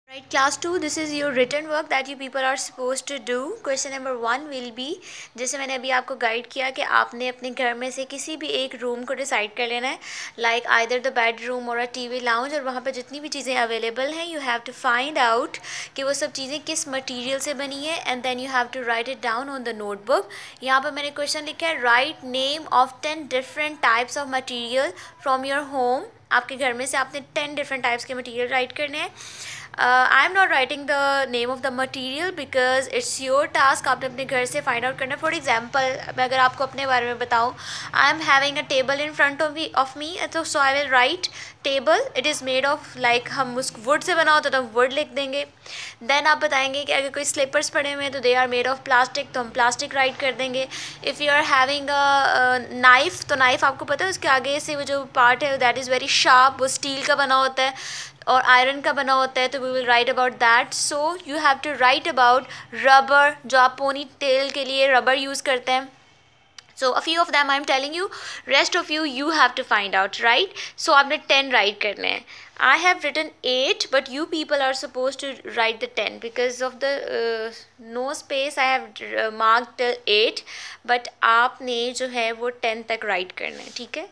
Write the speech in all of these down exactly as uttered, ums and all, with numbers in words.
Right, class two, this is your written work that you people are supposed to do. Question number one will be, जैसे मैंने अभी आपको guide किया कि आपने अपने घर में से किसी भी एक रूम को डिसाइड कर लेना है, लाइक आइदर द बेडरूम और अ टीवी लाउंज, और वहाँ पे जितनी भी चीज़ें अवेलेबल हैं you have to find out कि वो सब चीज़ें किस मटेरियल से बनी है, and then you have to write it down on the notebook. यहाँ पर मैंने क्वेश्चन लिखा है, write name of ten different types of material from your home. आपके घर में से आपने टेन डिफरेंट टाइप्स के मटीरियल राइट करने हैं. I am not writing the name of the material because it's your task. आपने अपने घर से फाइंड आउट करना है. फॉर एग्जाम्पल, मैं अगर आपको अपने बारे में बताऊँ, I am having a table in front of me of me तो so I will write table. It is made of, like हम उस वुड से बना होता तो हम वुड लिख देंगे. देन आप बताएंगे कि अगर कोई स्लीपर्स पड़े हुए हैं तो they are made of plastic, तो हम प्लास्टिक राइट कर देंगे. If you are having a knife, तो नाइफ आपको पता है उसके आगे से वो जो पार्ट है दैट इज़ वेरी शार्प, वो स्टील का बना होता है और आयरन का बना होता है, तो we will write about that. So you have to write about rubber, जो आप पोनी टेल के लिए रबर यूज़ करते हैं. So a few of them I am telling you, rest of you you have to find out, right? So आपने ten write करने हैं. I have written eight, but you people are supposed to write the ten because of the uh, no space. I have uh, marked till eight, but आपने जो है वो ten तक write करना है, ठीक है?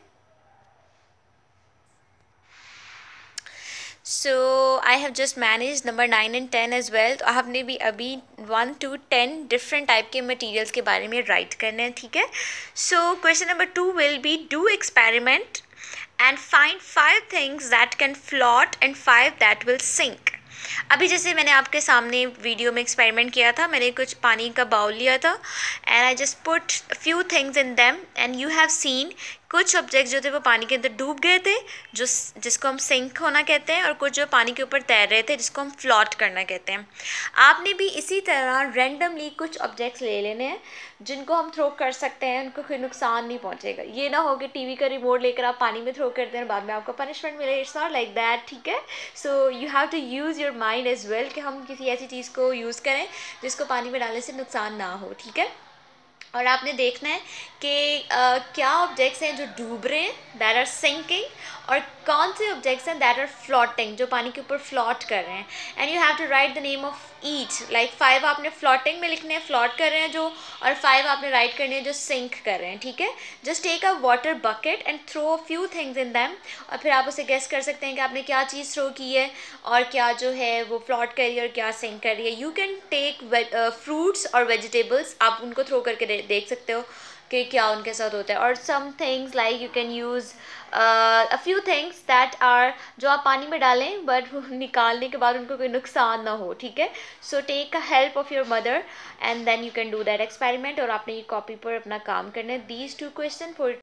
So I have just manage number nine and ten as well. तो आपने भी अभी one two ten different type के मटीरियल्स के बारे में राइट करने हैं, ठीक है? So question number two will be, do experiment and find five things that can float and five that will sink. अभी जैसे मैंने आपके सामने वीडियो में एक्सपेरिमेंट किया था, मैंने कुछ पानी का बाउल लिया था and I just put few things in them and you have seen कुछ ऑब्जेक्ट्स जो थे वो पानी के अंदर डूब गए थे, जो जिसको हम सिंक होना कहते हैं, और कुछ जो पानी के ऊपर तैर रहे थे जिसको हम फ्लोट करना कहते हैं. आपने भी इसी तरह रैंडमली कुछ ऑब्जेक्ट्स ले लेने हैं जिनको हम थ्रो कर सकते हैं, उनको कोई नुकसान नहीं पहुंचेगा. ये ना हो कि टीवी का रिमोट लेकर आप पानी में थ्रो करते हैं और बाद में आपको पनिशमेंट मिले. इट्स नॉट लाइक दैट, ठीक है? So you have to use your mind as well कि हम किसी ऐसी चीज़ को यूज़ करें जिसको पानी में डालने से नुकसान ना हो, ठीक है? और आपने देखना है कि uh, क्या ऑब्जेक्ट्स हैं जो डूब रहे हैं, दैट आर सिंकिंग, और कौन से ऑब्जेक्ट्स हैं दैट आर फ्लोटिंग, जो पानी के ऊपर फ्लोट कर रहे हैं. And you have to write the name of each. Like five आपने फ्लोटिंग में लिखने हैं, फ्लोट कर रहे हैं जो, और फाइव आपने राइट करने हैं जो सिंक कर रहे हैं, ठीक है? Just take a water bucket and throw a few things in them, और फिर आप उसे गेस कर सकते हैं कि आपने क्या चीज़ थ्रो की है और क्या जो है वो फ्लोट कर रही है और क्या सिंक कर रही है. यू कैन टेक फ्रूट्स और वेजिटेबल्स, आप उनको थ्रो करके दे, देख सकते हो कि क्या उनके साथ होता है. और some things like you can use a few things that are, जो आप पानी में डालें बट निकालने के बाद उनको कोई नुकसान ना हो, ठीक है? So take a help of your mother and then you can do that experiment. और आपने ये कॉपी पर अपना काम करना है. These two question for